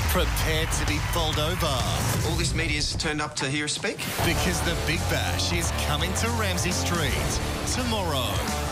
Prepare to be bowled over. All this media's turned up to hear us speak. Because the Big Bash is coming to Ramsay Street tomorrow.